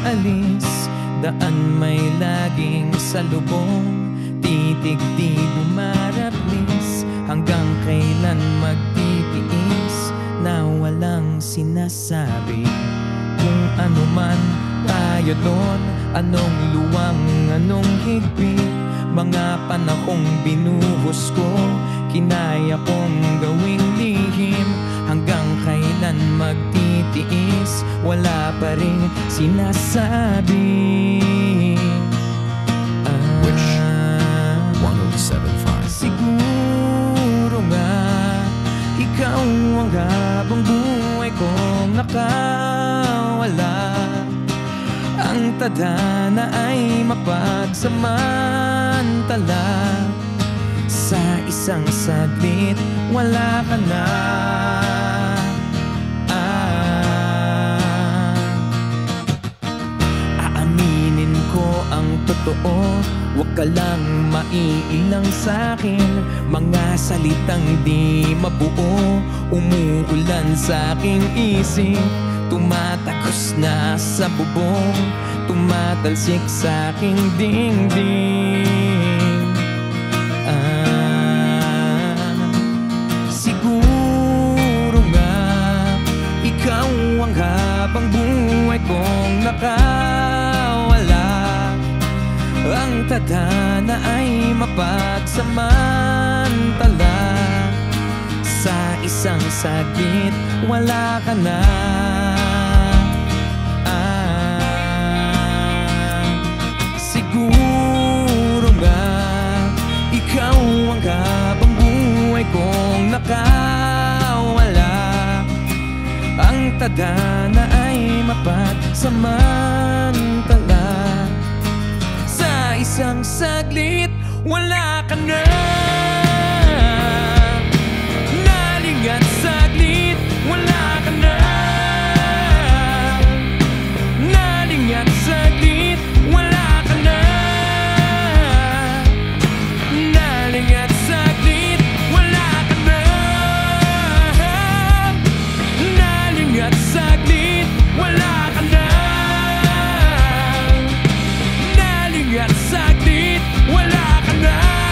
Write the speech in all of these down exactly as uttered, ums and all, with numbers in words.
aalis, daan may laging salubong, titig di bumaraplis, hanggang kailan magtitiis na walang sinasabi. Kung ano man tayo doon, anong luwang, anong higpit, mga panahong binuhos ko, kinaya kong gawing lihim, hanggang kailan magtitiis, wala pa rin sinasabi. Ah, Wish one oh seven five. Siguro nga ikaw ang habang buhay kong nakawala, ang tadhana ay mapagsamantala, sa isang saglit wala ka na. ah, Aaminin ko ang totoo, huwag ka lang maiilang sa'kin, mga salitang di mabuo, umuulan sa aking isip, tumatagos na sa bubong, tumatalsik sa aking dingding. Ah, siguro nga ikaw ang habang buhay kong nakawala, ang tadhana ay mapagsamantala, sa isang saglit wala ka na. Siguro nga ikaw ang habang buhay kong nakawala, ang tadhana ay mapagsamantala, sa isang saglit wala ka na. Naling at saglit wala ka na. Naling at saglit wala ka na. Naling at saglit wala ka na. Naling at saglit wala ka na. Naling at saglit wala ka na.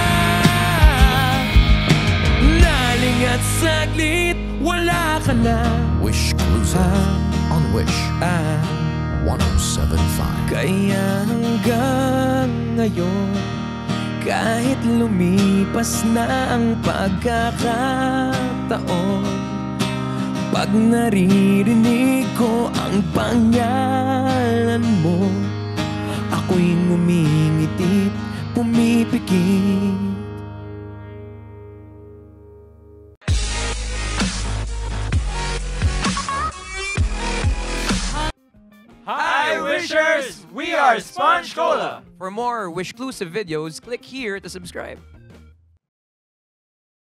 Naling at saglit wala ka na. WISHclusive on Wish Ah, one oh seven five. kaya hanggang ngayon, kahit lumipas na ang pagkakataon, pag naririnig ko ang pangalan mo, ako'y ngumingiti, pumipikit. Hi Wishers! We are Sponge Cola! For more WISHclusive videos, click here to subscribe.